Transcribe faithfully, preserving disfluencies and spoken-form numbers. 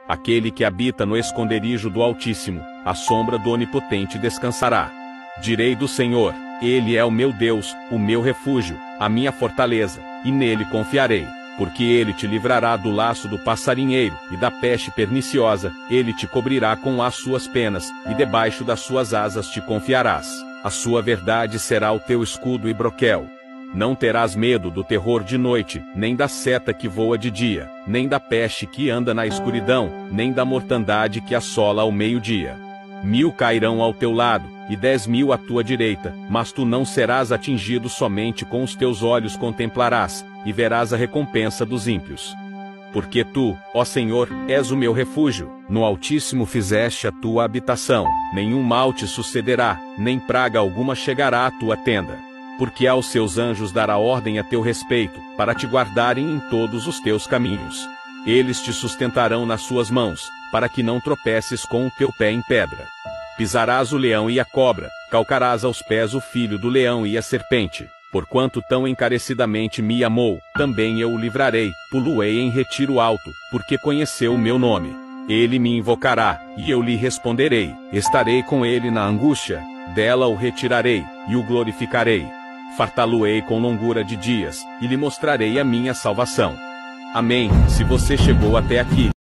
Aquele que habita no esconderijo do Altíssimo, à sombra do Onipotente descansará. Direi do Senhor: Ele é o meu Deus, o meu refúgio, a minha fortaleza, e nele confiarei. Porque ele te livrará do laço do passarinheiro, e da peste perniciosa, ele te cobrirá com as suas penas, e debaixo das suas asas te confiarás. A sua verdade será o teu escudo e broquel. Não terás medo do terror de noite, nem da seta que voa de dia, nem da peste que anda na escuridão, nem da mortandade que assola ao meio-dia. Mil cairão ao teu lado, e dez mil à tua direita, mas tu não serás atingido. Somente com os teus olhos contemplarás, e verás a recompensa dos ímpios. Porque tu, ó Senhor, és o meu refúgio, no Altíssimo fizeste a tua habitação, nenhum mal te sucederá, nem praga alguma chegará à tua tenda. Porque aos seus anjos dará ordem a teu respeito, para te guardarem em todos os teus caminhos. Eles te sustentarão nas suas mãos, para que não tropeces com o teu pé em pedra. Pisarás o leão e a cobra, calcarás aos pés o filho do leão e a serpente. Porquanto tão encarecidamente me amou, também eu o livrarei, puluei em retiro alto, porque conheceu o meu nome. Ele me invocará, e eu lhe responderei. Estarei com ele na angústia, dela o retirarei, e o glorificarei. Fartá-lo-ei com longura de dias, e lhe mostrarei a minha salvação. Amém. Se você chegou até aqui,